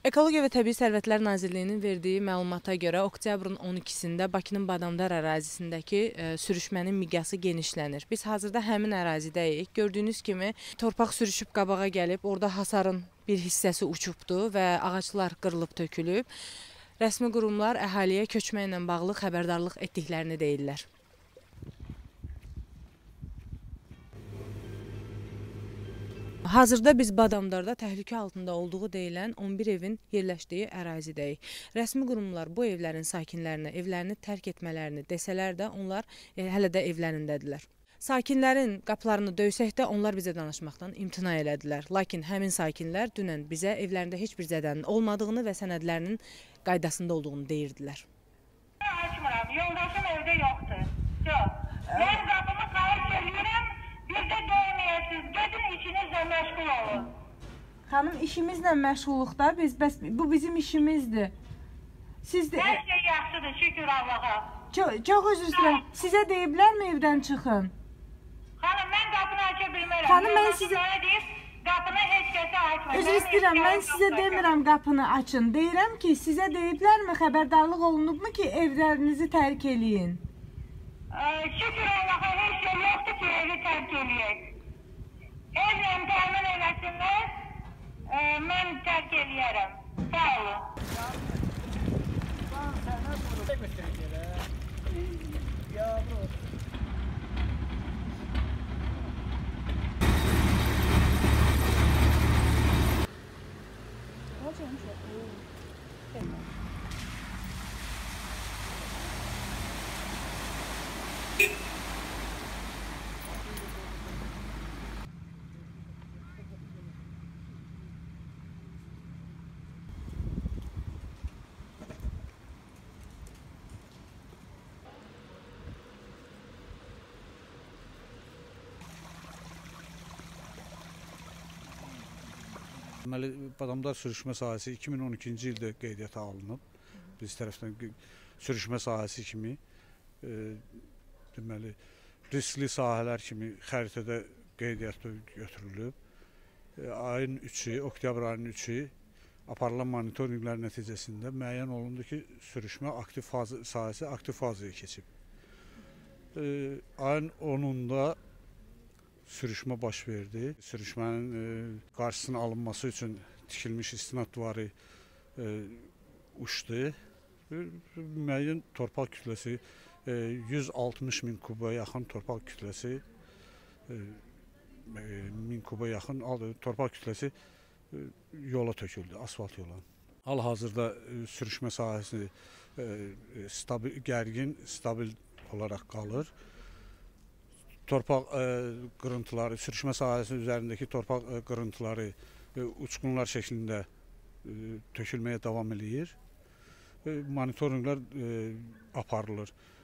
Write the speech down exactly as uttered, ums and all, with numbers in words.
Ekologiya və Təbii Sərvətlər Nazirliyinin verdiyi məlumata görə oktyabrın on ikisində Bakının Badamdar ərazisindəki e, sürüşmənin miqyası genişlənir. Biz hazırda həmin ərazidəyik. Gördüyünüz kimi torpaq sürüşüb qabağa gəlib, orada hasarın bir hissəsi uçubdur və ağaclar qırılıb tökülüb. Rəsmi qurumlar əhaliyə köçməklə bağlı xəbərdarlıq etdiklərini deyirlər. Hazırda biz Badamdarda təhlükə altında olduğu deyilən on bir evin yerləşdiyi ərazidəyik. Rəsmi qurumlar bu evlərin sakinlərinə evlərini tərk etmələrini desələr də onlar e, hələ də evlərindədirlər. Sakinlərin qapılarını döysək də onlar bizə danışmaqdan imtina elədilər. Lakin həmin sakinlər dünən bizə evlərində heç bir zədənin olmadığını və sənədlərinin qaydasında olduğunu deyirdilər. Açmıram, yoldaşım evdə yoxdur. Yox. Mən qapımı xahiş edirəm, bir də döyməyəsiniz, gedin işinizlə məşğul olun. Xanım, işimizlə məşğulluqda biz, bəs bu bizim işimizdir. Siz də... Hər şey yaxşıdır, şükür Allaha. Çox, çox özür istəyirəm. Sizə deyiblərmi evdən çıxın? Xanım, mən qapını aça bilmərəm. Xanım, mən sizə... Mənə deyib, qapını heç kəsə açmayın. Özür istəyirəm, mən sizə demirəm qapını açın. Deyirəm ki, sizə deyiblərmi, xəbərdarlıq olunubmu ki, evlərinizi tərk eləyin? Şükür Allaha, heç şey yoxdur ki, evi tərk eləyək. Evlə təmin eləsinlər, mən tərk eləyərəm. Sağ olun. Deməli, Badamdar sürüşmə sahəsi iki min on ikinci ildə qeydiyyata alınıb. Biz tərəfdən sürüşmə sahəsi kimi, e, deməli, riskli sahələr kimi xəritədə qeydiyyata götürülüb. E, ayın üçü, oktyabr ayının üçü aparılan monitorinqlər nəticəsində müəyyən olundu ki, sürüşmə aktiv fazı, sahəsi aktiv fazaya keçib. E, ayın onunda sürüşmə baş verdi. Sürüşmənin e, qarşısının alınması üçün tikilmiş istinad divarı e, uçdu. Müəyyən torpaq kütləsi, e, yüz altmış min kuba yaxın torpaq kütləsi, e, min kuba yaxın torpaq kütləsi e, yola töküldü, asfalt yola. Hal-hazırda e, sürüşmə sahəsi e, stabil, gərgin, stabil olaraq qalır. Torpaq e, qırıntıları, sürüşmə sahəsi üzərindəki torpaq e, qırıntıları e, uçqunlar şəklində e, tökülməyə davam edir. E, monitorinqlər e, aparılır.